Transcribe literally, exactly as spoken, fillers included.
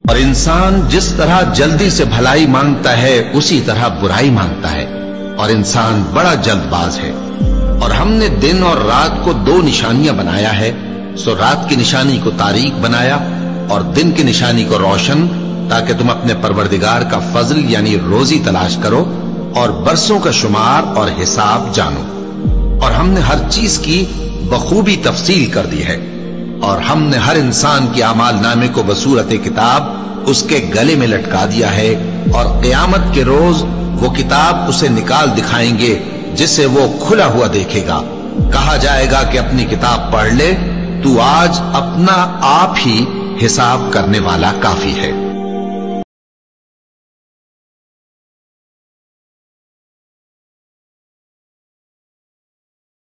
और इंसान जिस तरह जल्दी से भलाई मांगता है उसी तरह बुराई मांगता है, और इंसान बड़ा जल्दबाज है। और हमने दिन और रात को दो निशानियां बनाया है, सो रात की निशानी को तारीक बनाया और दिन की निशानी को रोशन, ताकि तुम अपने परवरदिगार का फजल यानी रोजी तलाश करो और बरसों का शुमार और हिसाब जानो। और हमने हर चीज की बखूबी तफसील कर दी है, और हमने हर इंसान के आमाल नामे को बसूरत किताब उसके गले में लटका दिया है, और क़यामत के रोज वो किताब उसे निकाल दिखाएंगे जिसे वो खुला हुआ देखेगा। कहा जाएगा कि अपनी किताब पढ़ ले, तू आज अपना आप ही हिसाब करने वाला काफी है।